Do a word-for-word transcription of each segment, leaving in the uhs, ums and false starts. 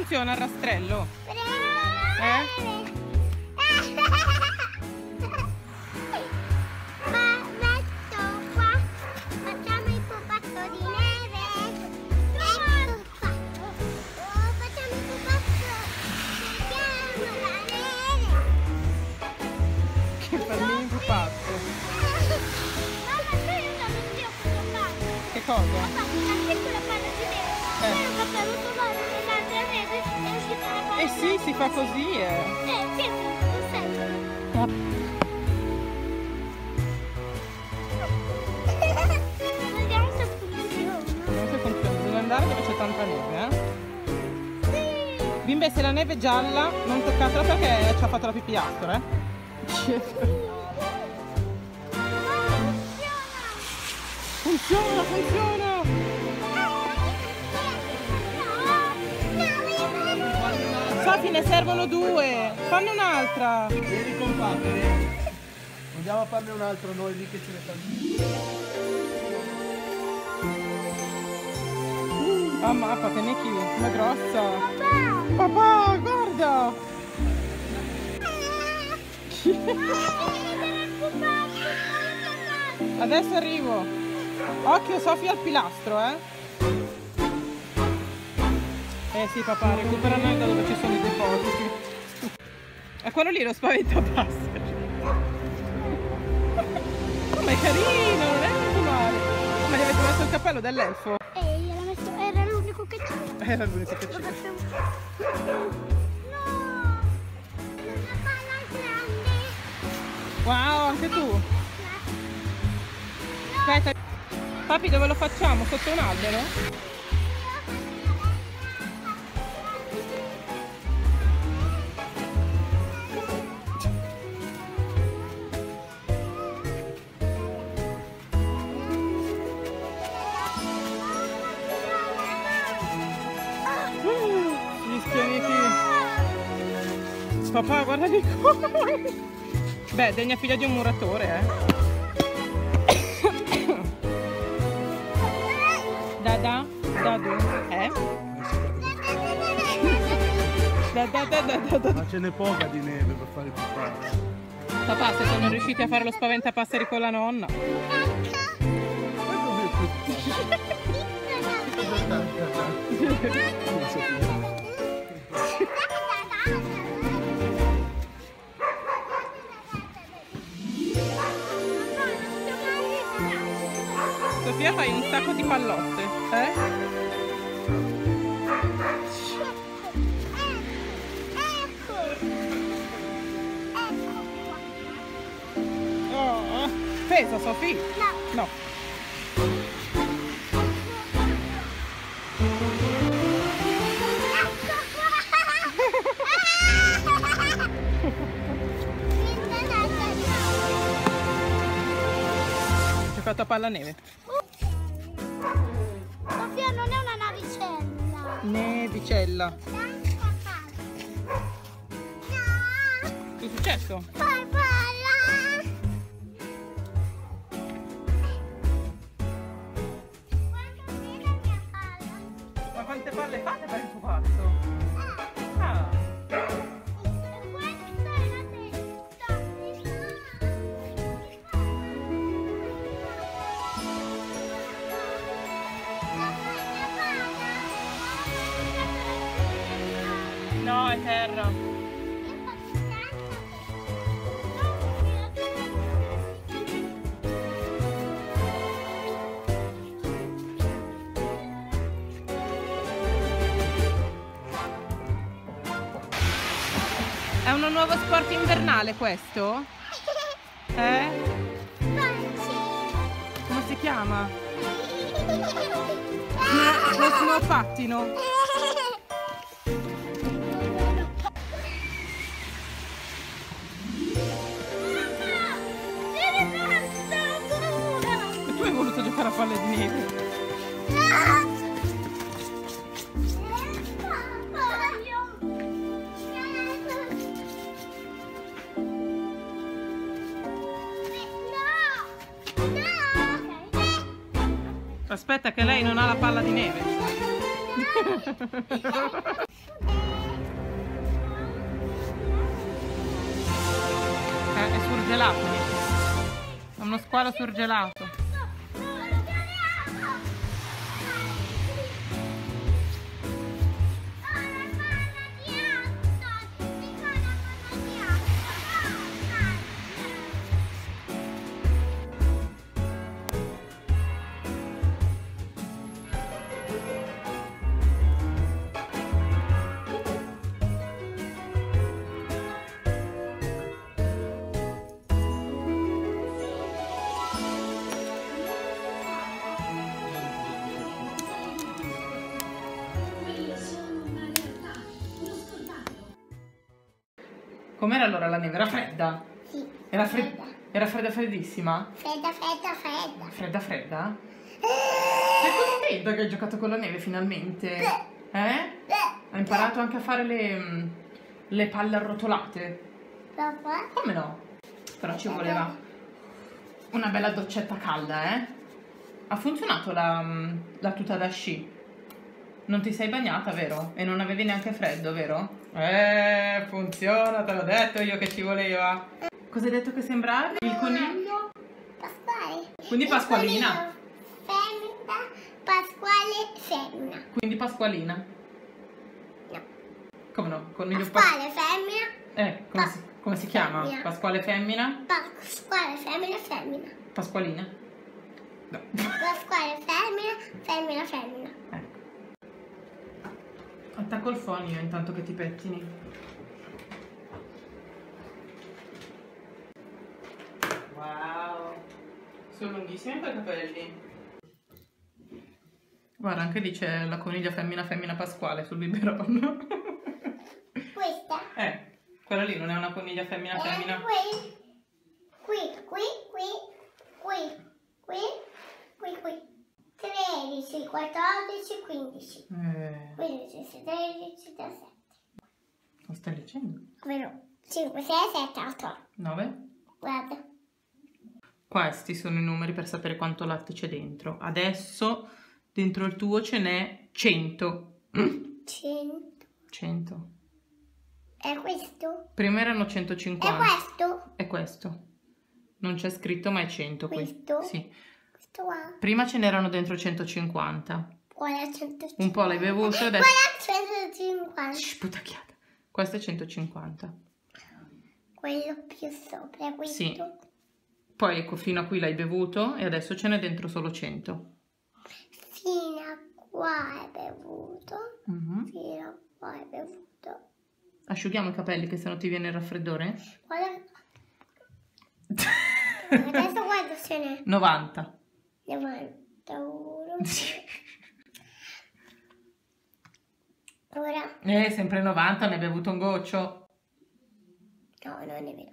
funziona il rastrello? Eh? Che cosa? Ho fatto una piccola palla di neve, poi ho fatto rotolare l'altra neve e è uscita la palla. Eh sì, si fa così, eh. Eh, pietro, non serve. Vediamo se funziona. Vediamo se funziona. Bisogna andare dove c'è tanta neve, eh. Sì. Bimbe, se la neve è gialla, non toccatela perché ci ha fatto la pipì Astor, eh. Funziona, funziona! Sofì, ne servono due! Fanne un'altra! Vieni con papà, vieni. Andiamo a farne un'altra noi lì che ce ne fanno. Ah, mappa, che ne chi? Com'è grossa! Papà, guarda! Adesso arrivo! Occhio, Sofia al pilastro, eh! Eh sì, papà, recupera noi da dove ci sono i depositi. È quello lì lo spaventapasseri. Oh, ma è carino, non è molto male. Ma gli avete messo il cappello dell'elfo? Eh, gliel'ho messo, era l'unico che c'era. Era l'unico che c'era. No! Una palla grande! Wow, anche tu! Aspetta, papi, dove lo facciamo? Sotto un albero? Gli schianiti. Papà, guarda di come. Beh, degna figlia di un muratore, eh. Dada, dadu, eh? Da, da, da, da, da, da. Ma ce n'è poca di neve per fare più facile. Papà, se sono riusciti a fare lo spaventapasseri con la nonna. Sofia, fai un sacco di pallotte, eh? Oh, pesa, Sofia? No. No. Ci ho fatto a palla neve. Sofia non è una navicella. Nevicella. No. Che è successo? Fai palla. Quanto tiene la mia palla? Ma quante palle fate per il pupazzo? Ah. Questa è la testa. No, è terra. È un nuovo sport invernale questo? Eh? Come si chiama? Lo snow pattino. E tu hai voluto giocare a palle di neve? Aspetta che lei non ha la palla di neve. è surgelato. È uno squalo surgelato. Com'era allora la neve? Era fredda? Sì. Era fredda? Era fredda freddissima? Fredda, fredda, fredda. Fredda fredda? Sei contenta che hai giocato con la neve finalmente? Eh? Hai imparato anche a fare le, le palle arrotolate? Papà? Come no? Però ci voleva una bella doccetta calda, eh? Ha funzionato la, la tuta da sci? Non ti sei bagnata, vero? E non avevi neanche freddo, vero? Eh, funziona, te l'ho detto io che ci voleva. Cosa hai detto che sembravi? Il coniglio? Pasquale. Quindi Pasqualina. Femmina, Pasquale, femmina. Quindi Pasqualina. No. Come no? Coniglio Pas- Pasquale, femmina. Eh, come si, come si chiama? Femmina. Pasquale femmina? Pasquale, femmina, femmina. Pasqualina? No. Pasquale, femmina, femmina, femmina. Ecco. Attacco il phone io intanto che ti pettini. Wow. Sono lunghissimi i tuoi capelli. Guarda, anche lì c'è la coniglia femmina femmina Pasquale sul biberon. Questa? Eh, quella lì non è una coniglia femmina E femmina. qui, qui, qui, qui, qui, qui, qui, qui. tredici, quattordici, quindici. Eh, quindici, sedici, diciassette. lo stai leggendo? Vero? cinque, sei, sette, otto. nove? Guarda. Questi sono i numeri per sapere quanto latte c'è dentro. Adesso dentro il tuo ce n'è cento. cento. cento. E questo? Prima erano E centocinquanta. questo? È questo. Non c'è scritto ma è cento qui. Questo? Sì. Questo qua? Prima ce n'erano dentro centocinquanta. Quella è centocinquanta. Un po' l'hai bevuto e adesso... Quella è centocinquanta. Shh, putacchiata. Questo è centocinquanta. Quello più sopra, questo? Sì. Poi ecco, fino a qui l'hai bevuto e adesso ce n'è dentro solo cento. Fino a qua è bevuto. Mhm. Fino a qua è bevuto. Asciughiamo i capelli che sennò ti viene il raffreddore? Guarda. Adesso quanto ce n'è? novanta. novantuno. Ora? Eh, sempre novanta, ne hai bevuto un goccio. No, non è vero.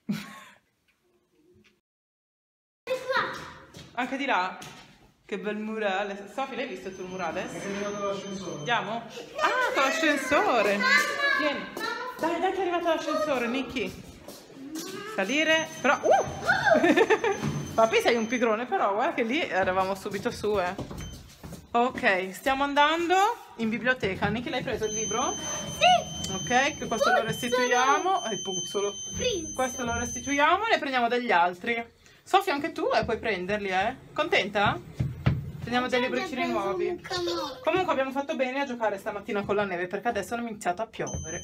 Anche di là. Che bel murale. Sofì, l'hai visto tu il murale? È arrivato l'ascensore. Andiamo? Ah, con l'ascensore. Vieni. Dai, dai che è arrivato l'ascensore, Nicky. Salire. Però... Uh! Papi, sei un pigrone, però guarda che lì eravamo subito su, eh. Ok, stiamo andando in biblioteca. Nicky, l'hai preso il libro? Sì. Ok, che questo lo restituiamo. Eh, il puzzolo. Questo lo restituiamo e ne prendiamo degli altri. Sofia, anche tu eh, puoi prenderli, eh? Contenta? Prendiamo dei libricini nuovi. Comunque abbiamo fatto bene a giocare stamattina con la neve perché adesso è iniziato a piovere.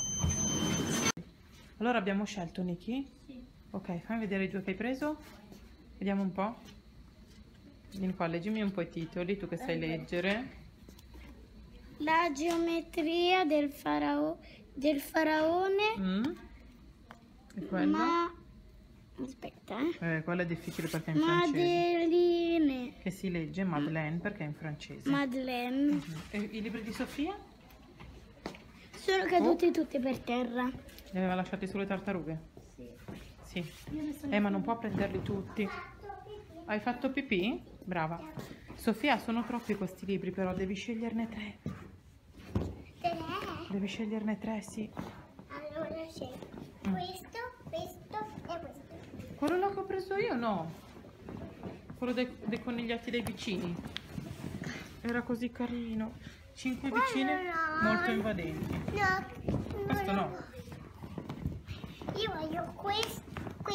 Allora abbiamo scelto, Nicky? Sì. Ok, fammi vedere i due che hai preso. Vediamo un po'. Vieni qua, leggimi un po' i titoli, tu che sai leggere. La geometria del, farao del faraone. Mm. E quello? Ma... Aspetta, eh. Eh, quello è difficile perché è in francese. Madeline. Che si legge Madeleine perché è in francese. Madeleine. E i libri di Sofia? Sono caduti tutti per terra. Li aveva lasciati sulle tartarughe? Sì. Sì. Eh, ma non può prenderli tutti. Hai fatto pipì? Brava. Sofia, sono troppi questi libri, però devi sceglierne tre. Tre. Devi sceglierne tre, sì. Allora scelgo questo, questo e questo. Quello là che ho preso io, no. Quello dei, dei coniglietti dei vicini. Era così carino. Cinque vicine no. molto invadenti. No. Questo no. Io voglio questo,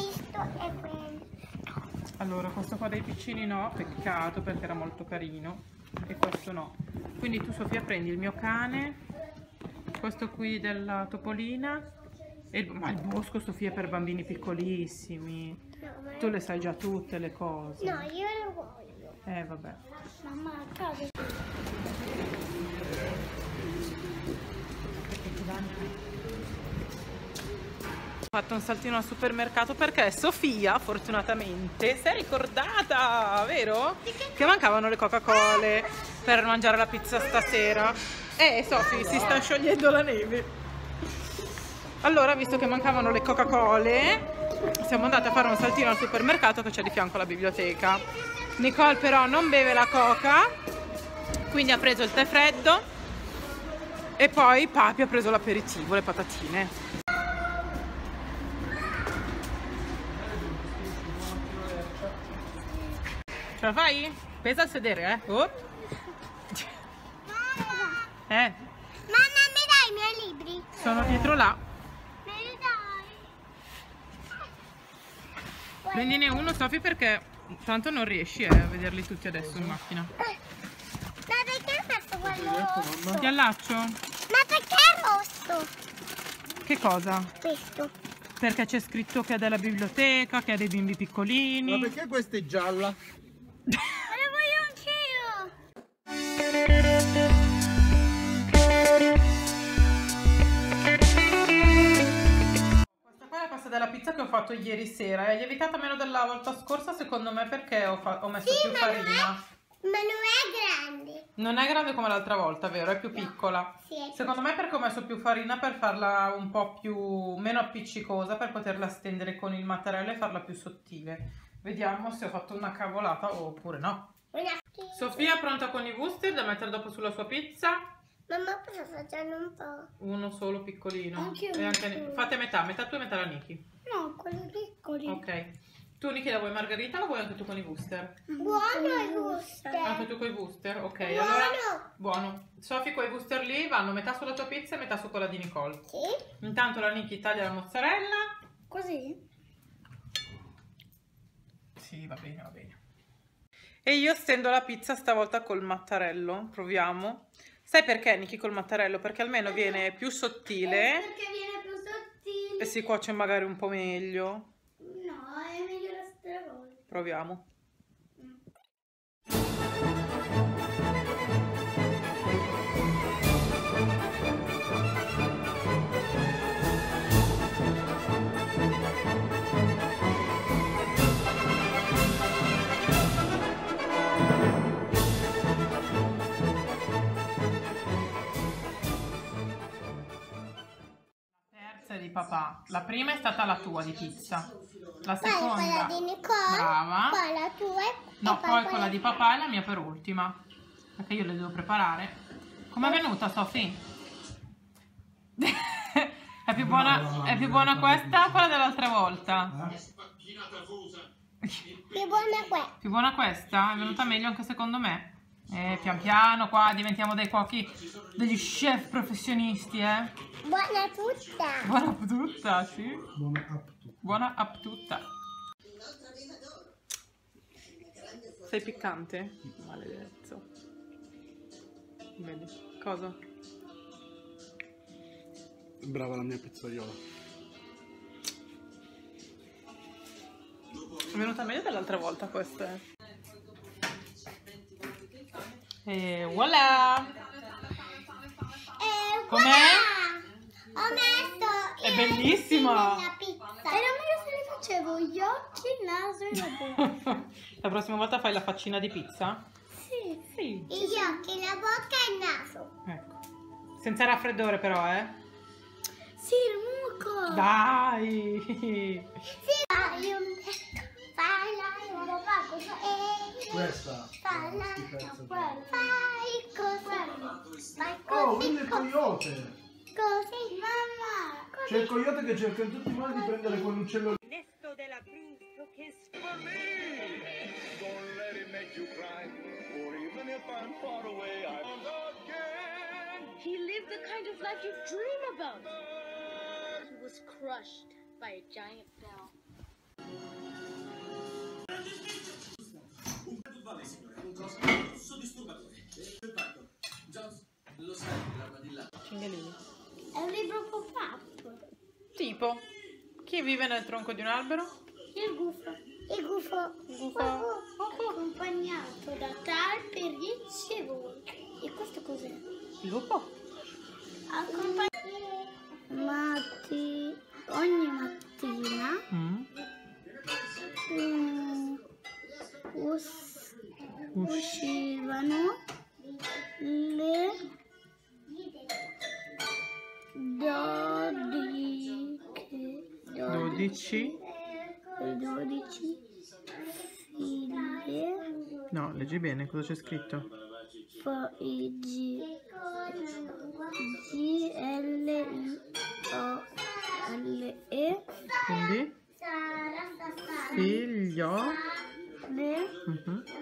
Allora, questo qua dei piccini no, peccato perché era molto carino, e questo no. Quindi tu, Sofia, prendi il mio cane, questo qui della topolina, e il, ma il bosco, Sofia, è per bambini piccolissimi. No, ma... Tu le sai già tutte le cose. No, io lo voglio. Eh, vabbè. Mamma, a casa. Ho fatto un saltino al supermercato perché Sofia, fortunatamente, si è ricordata, vero? Che mancavano le Coca-Cola per mangiare la pizza stasera. Eh, Sofì, si sta sciogliendo la neve. Allora, visto che mancavano le Coca-Cola, siamo andati a fare un saltino al supermercato che c'è di fianco alla biblioteca. Nicole però non beve la Coca, quindi ha preso il tè freddo, e poi Papi ha preso l'aperitivo, le patatine. Ce la fai? Pesa il sedere, eh? Oh. Eh, Mamma, mi dai i miei libri? sono dietro là. Me li dai? Prendine uno, Sofì, perché tanto non riesci eh, a vederli tutti adesso in macchina. Ma perché hai messo quello rosso? Ti allaccio? Ma perché è rosso? Che cosa? Questo. Perché c'è scritto che è della biblioteca, che ha dei bimbi piccolini. Ma perché questa è gialla? Ma lo voglio anch'io. Questa qua è la pasta della pizza che ho fatto ieri sera. È lievitata meno della volta scorsa, secondo me, perché ho, fa- ho messo Sì, più ma non è- farina. Ma non è grande. Non è grande come l'altra volta, vero? È più piccola. Sì, è Secondo me perché ho messo più farina per farla un po' più meno appiccicosa, per poterla stendere con il mattarello e farla più sottile. Vediamo se ho fatto una cavolata oppure no. una... Sofia, pronta con i wuster da mettere dopo sulla sua pizza? Mamma, posso assaggiare un po'? Uno solo piccolino. Anche io E anche- piccolo. Fate metà, metà tu e metà la Niki. No, quelli piccoli. Ok. Tu, Niki, la vuoi margherita o la vuoi anche tu con i wuster? Buono il gusto. Anche tu con i wuster? Ok, Buono. allora buono. Sofì, quei wuster lì vanno metà sulla tua pizza e metà su quella di Nicole. Sì. Intanto la Niki taglia la mozzarella. Così? Sì, va bene, va bene. E io stendo la pizza stavolta col mattarello. Proviamo. Sai perché, Niki, col mattarello? Perché almeno viene più sottile Perché viene più sottile. e si cuoce magari un po' meglio. No, è meglio la stravolta. Proviamo. Terza di papà. La prima è stata la tua di pizza. La Poi seconda. quella di Nicole. Brava. Poi la tua. e No, poi quella quella di papà è la mia per ultima. Perché io le devo preparare. Com'è venuta, Sofì? È più buona, è più buona questa o quella dell'altra volta? Più buona quella. Più buona questa? È venuta meglio anche secondo me. Eh, pian piano qua diventiamo dei cuochi, degli chef professionisti, eh. Buona tutta. Buona tutta, sì. Buona app tu. Buona a tutta. Sei piccante? Maledetto. Vedi? Cosa? Brava la mia pizzaiola. È venuta meglio dell'altra volta questa. eh. E voilà! E Com'è? voilà! Ho messo È i bellissima! nella pizza. Era meglio se ne facevo gli occhi, il naso e la bocca. La prossima volta fai la faccina di pizza? Sì. Sì. Gli occhi, la bocca e il naso. Ecco. Senza raffreddore però, eh? Sì, il muco. Dai! Sì, fai un petto. Fai la io papà cosa è? Questa. Fai la Schifezza. Fai così. Fai Oh, così. quello è il coyote. Così, mamma. C'è il coyote che cerca in tutti i modi di prendere quell'uccello. Nesto dell'Abruzzo che Don't let it make you cry, or even if I'm far away, I'm again. He lived the kind of life you dream about. He was crushed by a giant bell. Pippo? Chi vive nel tronco di un albero? Il gufo. Il gufo. Gufo. Accompagnato da talpe ricevoli. E questo cos'è? Il lupo? Accompagnato. Matti... Ogni mattina Mm. mm, us- uscivano le dodici, dodici. dodici figlie, No, leggi bene cosa c'è scritto. poi G, G L I O L E, Quindi figlio. le Mhm.